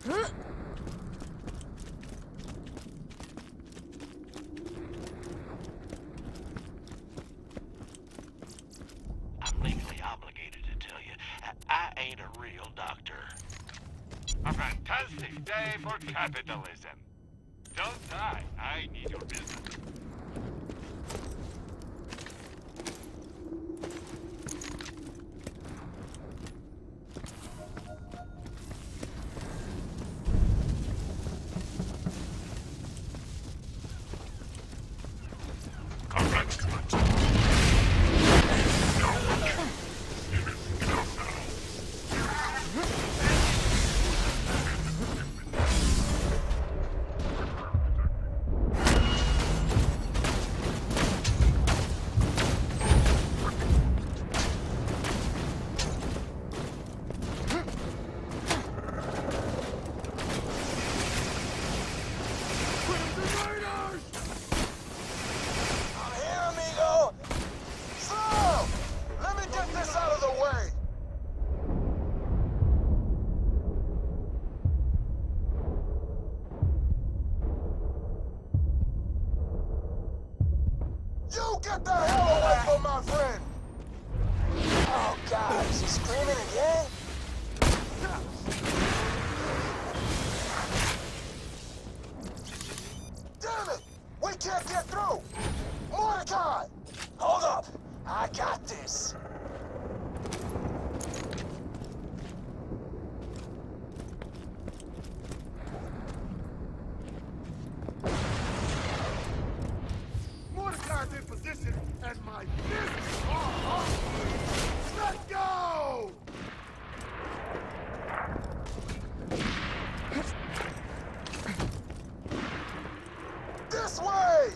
I'm legally obligated to tell you, I ain't a real doctor. A fantastic day for capitalism. Don't die. I need your business. Get the hell away from my friend! Oh God, is he screaming again? Damn it! We can't get through! Mordecai! Hold up! I got this! Mordecai's in position, and my fists are up! Let's go! This way!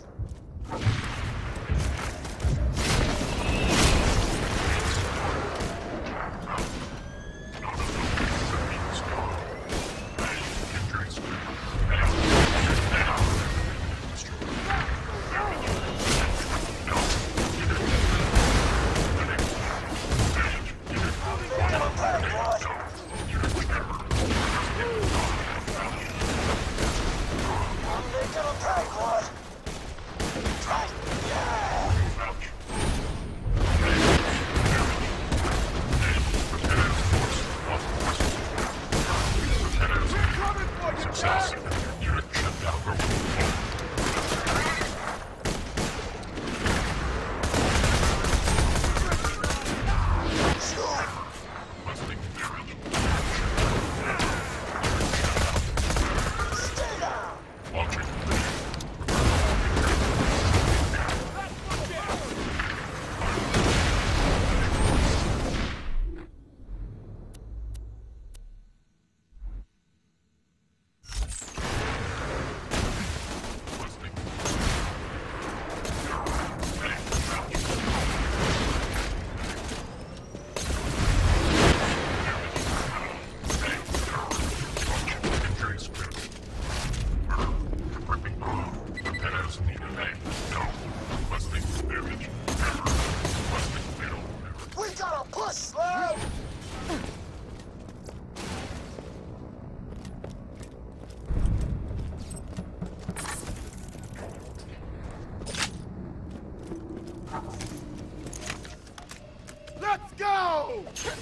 Let's go!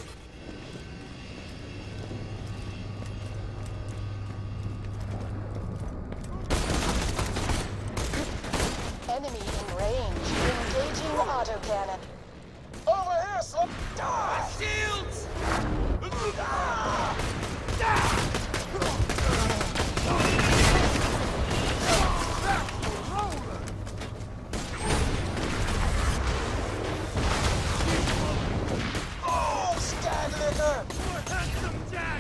Enemy in range. Engaging autocannon. Over here, slip! Die! Shields! Ah! Oh, skag liquor! More handsome Jack!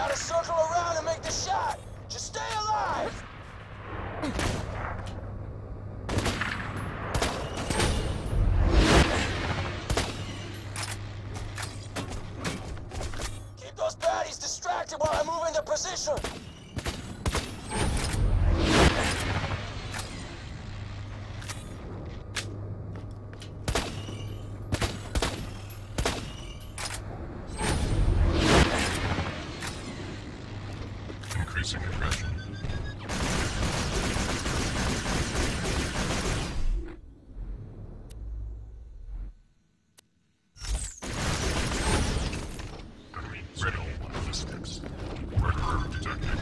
Gotta circle around and make the shot. Just stay alive. Keep those baddies distracted while I move into position. Increasing aggression. Enemy ready. Ballistics. Murderer detected.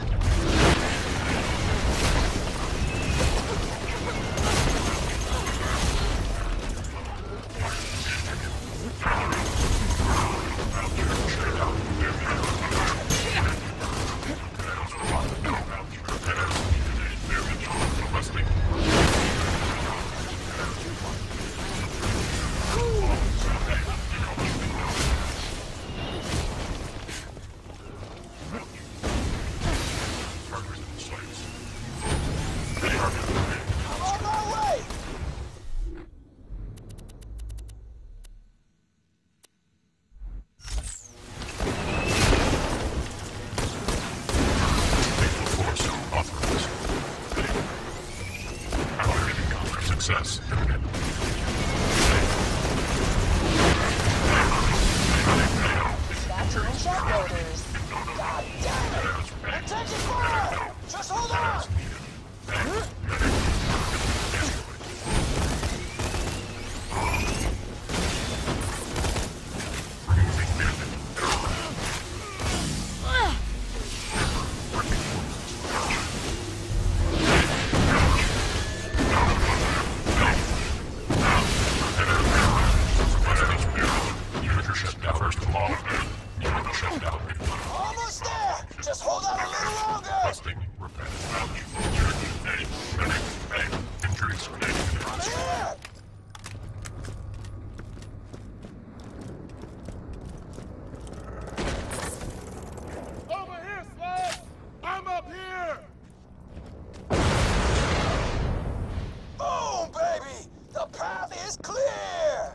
I'm on my way. Success. Battling shot loaders. God damn it! We're taking fire! Just hold on! Almost there! Just hold on a little longer! I'm here! Over here, Slug! I'm up here! Boom, baby! The path is clear!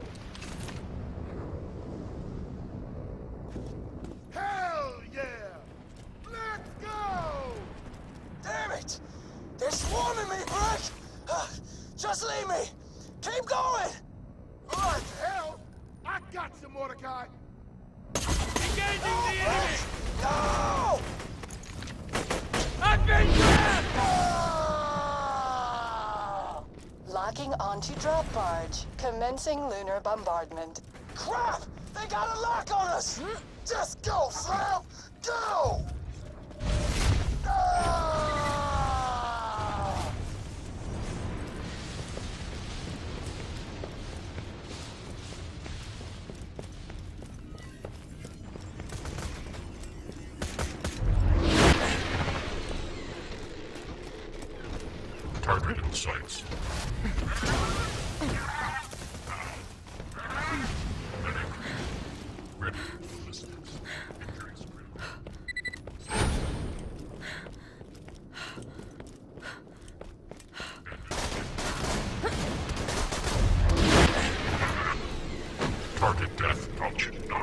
Hell yeah! Let's go! Damn it! They're swarming me, Brick! Just leave me! Keep going! What the hell? I got you, Mordecai! No, Engaging the Brick! enemy! No! I've been grabbed! Ah! Locking onto drop barge. Commencing lunar bombardment. Crap! They got a lock on us! Just go, Slam! Go! Ah! Target in sights. Ready. Ballistics. Increase critical. Target death. Approach. No.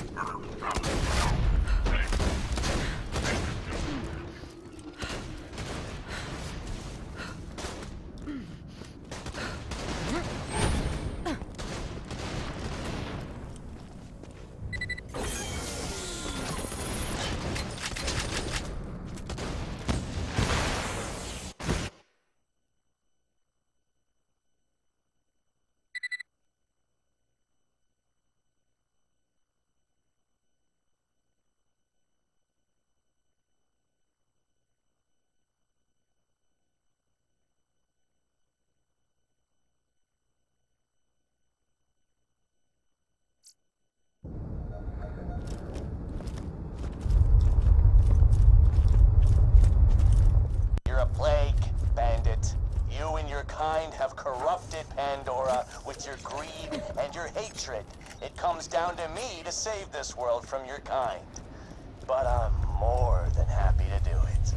You're a plague, bandit. You and your kind have corrupted Pandora with your greed and your hatred. It comes down to me to save this world from your kind. But I'm more than happy to do it.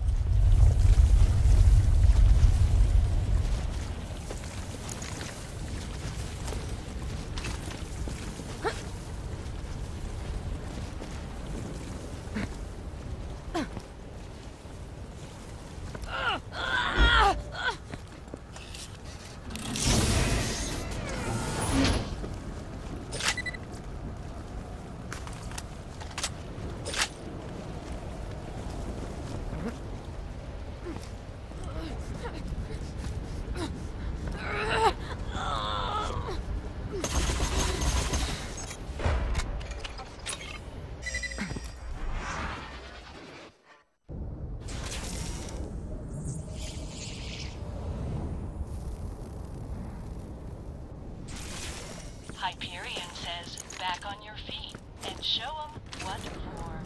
Hyperion says, back on your feet, and show 'em what for.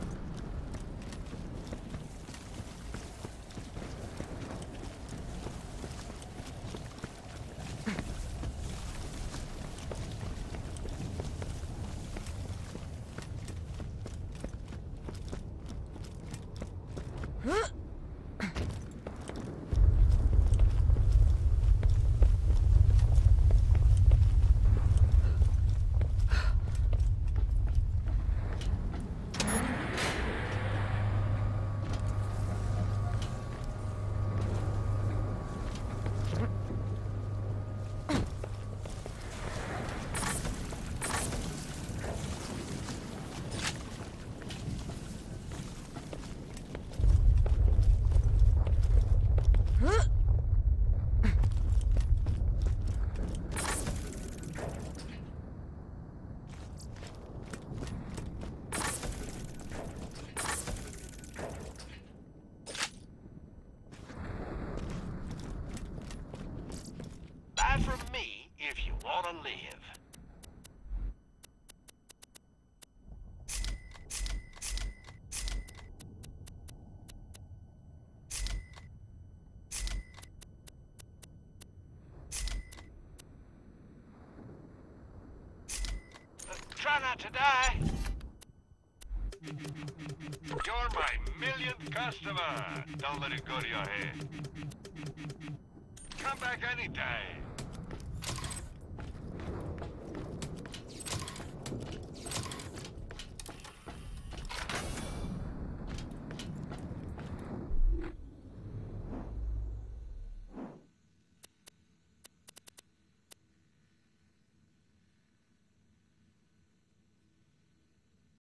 Buy from me if you want to live. Try not to die. You're my millionth customer. Don't let it go to your head. Come back anytime.